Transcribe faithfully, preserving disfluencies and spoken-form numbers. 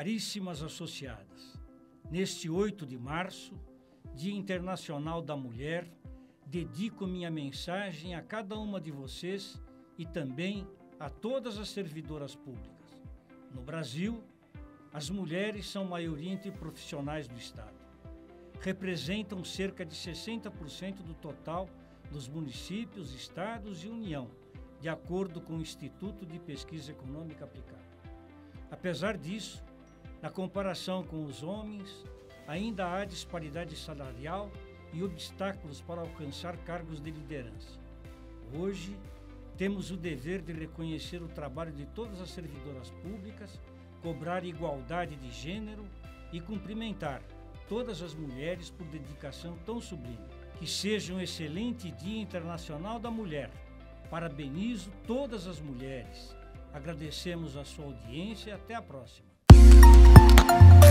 Caríssimas associadas, neste oito de março, Dia Internacional da Mulher, dedico minha mensagem a cada uma de vocês e também a todas as servidoras públicas. No Brasil, as mulheres são maioria entre profissionais do Estado. Representam cerca de sessenta por cento do total dos municípios, estados e União, de acordo com o Instituto de Pesquisa Econômica Aplicada. Apesar disso, na comparação com os homens, ainda há disparidade salarial e obstáculos para alcançar cargos de liderança. Hoje, temos o dever de reconhecer o trabalho de todas as servidoras públicas, cobrar igualdade de gênero e cumprimentar todas as mulheres por dedicação tão sublime. Que seja um excelente Dia Internacional da Mulher. Parabenizo todas as mulheres. Agradecemos a sua audiência e até a próxima.